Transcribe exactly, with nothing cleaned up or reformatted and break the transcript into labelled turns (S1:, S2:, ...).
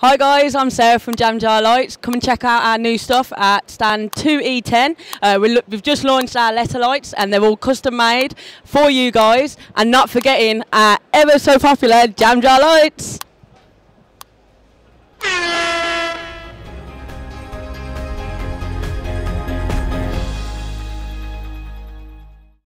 S1: Hi guys, I'm Sarah from Jam Jar Lights. Come and check out our new stuff at stand two E ten. Uh, we we've just launched our letter lights and they're all custom made for you guys. And not forgetting our ever so popular Jam Jar Lights.